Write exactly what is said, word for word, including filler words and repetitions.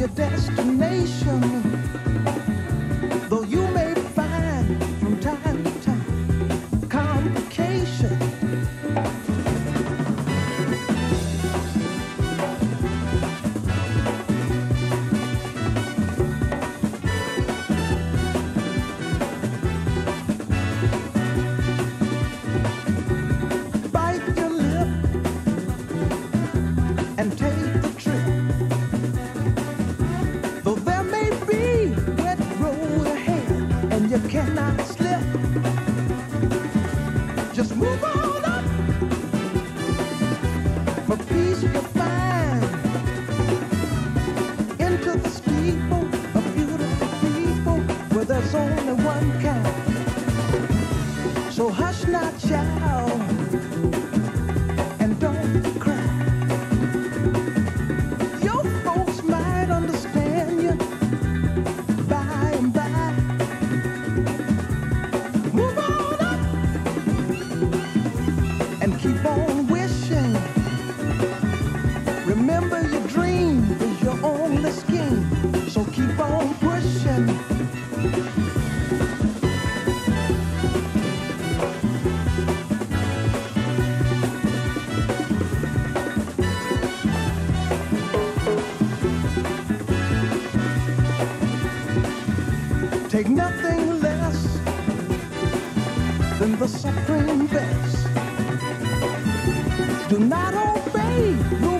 your destination, though you may find from time to time complication. Bite your lip and take the trip. Though there may be wet road ahead and you cannot slip, just move on up. For peace you'll find into the steeple of beautiful people where there's only one kind. So hush not, child, and don't cry. Your folks might understand you by and by. Move on up and keep on wishing. Remember, your dream is your only scheme, so keep on pushing. Take nothing less than the supreme best. Do not obey